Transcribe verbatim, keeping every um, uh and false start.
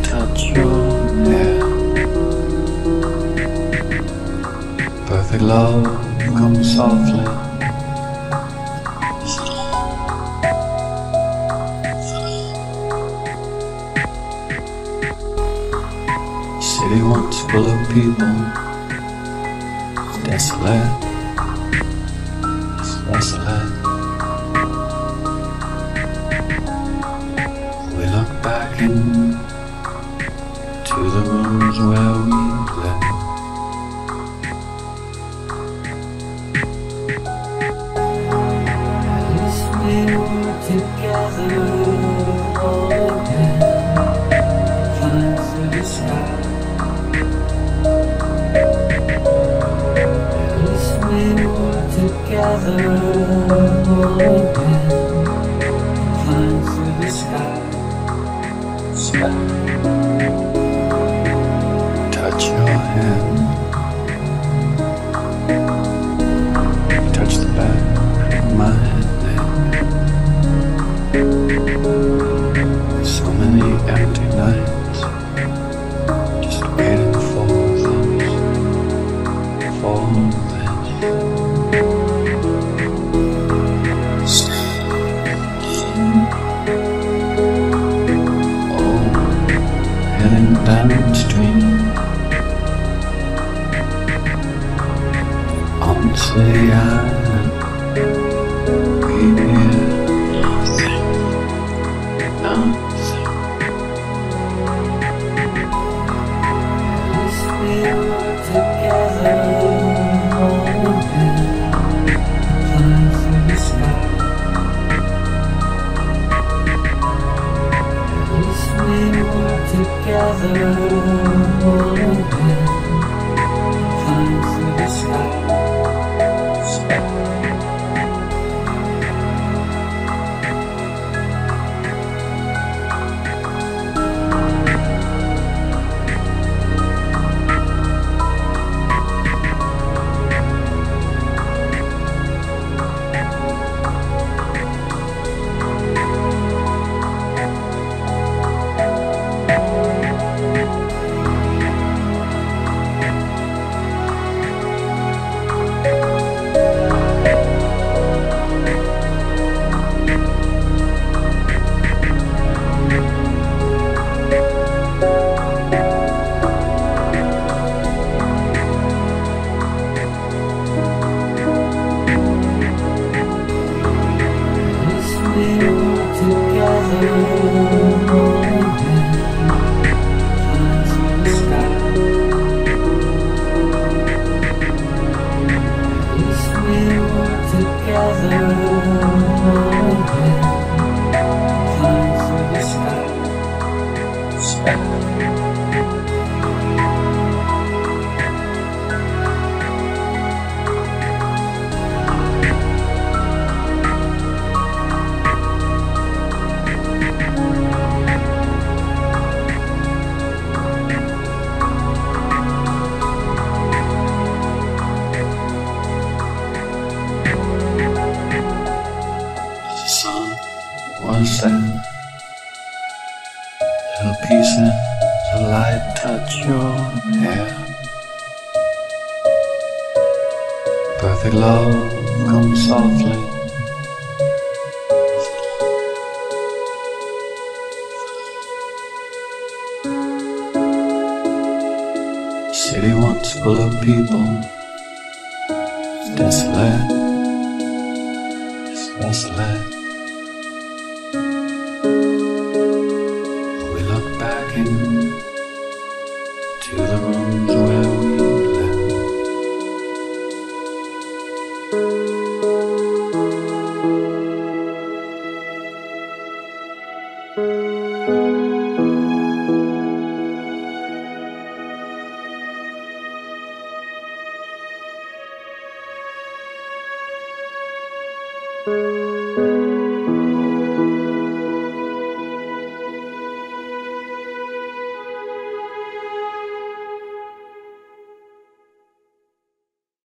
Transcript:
touch your hair. Perfect love comes softly. City once full of people, desolate, it's desolate. We look back into the rooms where we lived. At least we were together all again, flying through the sky. Together all again, flying through the sky. Sky. Touch your hand. Touch the back of my neck. So many empty nights, just waiting for this, for this. Heading downstream onto the island, we hear nothing, nothing. At least we were together all again, flying through the sky. At least we were together all again, flying through the sky. Sky. Was that little pieces of light touch your hair? Perfect love comes softly. City once full of people, desolate, it's desolate. Back into the rooms where we lived. Thank you.